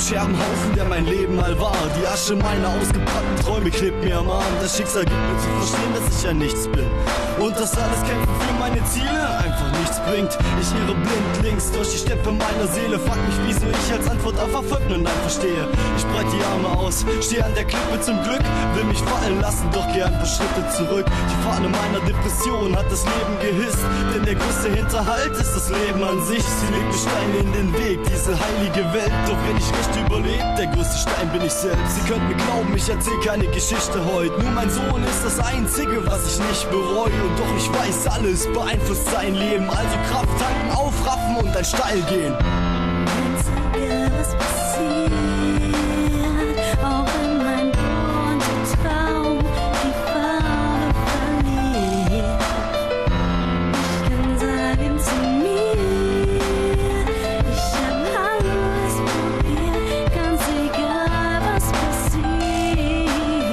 Scherbenhaufen, der mein Leben mal war. Die Asche meiner ausgebrannten Träume klebt mir am Arm. Das Schicksal gibt mir zu verstehen, dass ich ja nichts bin. Und das alles Kämpfen für meine Ziele einfach nichts bringt. Ich irre blindlings durch die Steppe meiner Seele. Frag mich, wieso ich als Antwort auf Erfolg nur Nein verstehe. Ich breit die Arme aus, stehe an der Klippe zum Glück. Will mich fallen lassen, doch geh ein paar Schritte zurück. Die Fahne meiner Depression hat das Leben gehisst. Denn der größte Hinterhalt ist das Leben an sich. Sie legt mir Steine in den Weg, diese heilige Welt. Doch wenn ich recht überlebt, der größte Stein bin ich selbst. Sie könnt mir glauben, ich erzähl keine Geschichte heute. Nur mein Sohn ist das Einzige, was ich nicht bereue. Und doch ich weiß, alles beeinflusst sein Leben. Also Kraft tanken, aufraffen und dann steil gehen. Einzige, was passiert, auch wenn mein bunter Traum die Farbe verliert. Ich kann sagen zu mir, ich hab alles probiert, ganz egal was passiert.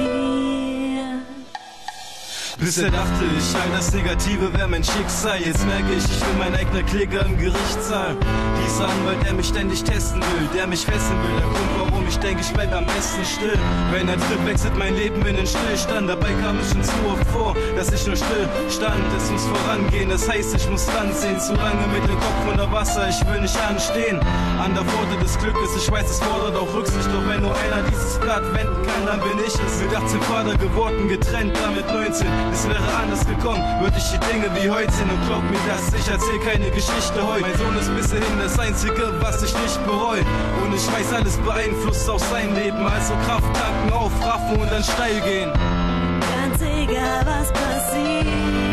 Bisher dachte ich, all das Negative wäre mein Schicksal. Jetzt merke ich, ich bin mein eigener Kläger im Gerichtssaal. Dieser Anwalt, der mich ständig testen will, der mich fesseln will. Der Grund, warum ich denke, ich bleib am besten still. Wenn ein Trip wechselt mein Leben in den Stillstand. Dabei kam es schon zu oft vor, dass ich nur still stand. Es muss vorangehen, das heißt, ich muss ranziehen. Zu lange mit dem Kopf unter Wasser, ich will nicht anstehen. An der Pforte des Glückes, ich weiß, es fordert auch Rücksicht. Doch wenn nur einer dieses Blatt wenden kann, dann bin ich es. Mit 18 Vater geworden, getrennt, damit 19. Es wäre anders gekommen, würde ich die Dinge wie heute sehen. Und glaub mir das, ich erzähl keine Geschichte heute. Mein Sohn ist bis hierhin das Einzige, was ich nicht bereue. Und ich weiß, alles beeinflusst auch sein Leben. Also Kraft tanken, aufraffen und dann steil gehen. Ganz egal was passiert.